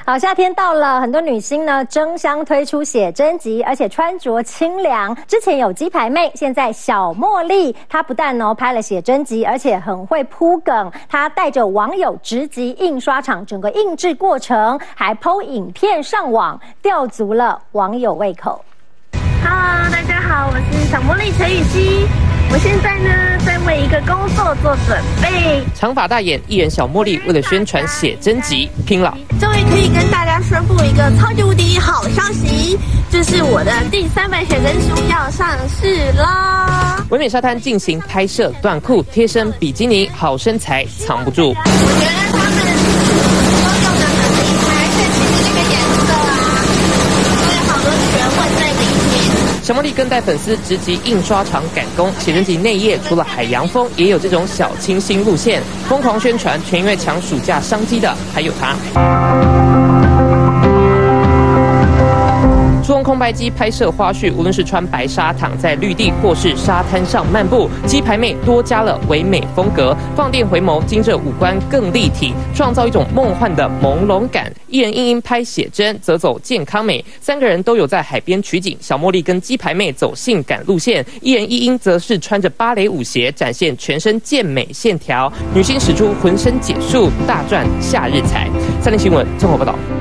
好，夏天到了，很多女星呢争相推出写真集，而且穿着清凉。之前有鸡排妹，现在小茉莉，她不但拍了写真集，而且很会铺梗。她带着网友直击印刷厂整个印制过程，还 po 影片上网，吊足了网友胃口。 Hello， 大家好，我是小茉莉陈雨希。我现在呢在为一个工作做准备。 长发大眼艺人小茉莉为了宣传写真集拼了， 终于可以跟大家宣布一个超级无敌好消息，就是我的第3本写真书要上市啦！ 唯美沙滩进行拍摄，短裤、贴身比基尼，好身材藏不住。 我觉得他们都用得很厉害，而且其实这个颜色啊，都有好多学问在里面。 小茉莉更带粉丝直击印刷厂赶工，写真集内页除了海洋风，也有这种小清新路线，疯狂宣传，全因为抢暑假商机的还有她。出动空拍机拍摄花絮，无论是穿白纱躺在绿地，或是沙滩上漫步，鸡排妹多加了唯美风格，放电回眸，精致五官更立体，创造一种梦幻的朦胧感。艺人英英拍写真，则走健康美，3个人都有在海边取景。小茉莉跟鸡排妹走性感路线，艺人英英则是穿着芭蕾舞鞋，展现全身健美线条。女星使出浑身解数，大赚夏日财。3立新闻综合报道。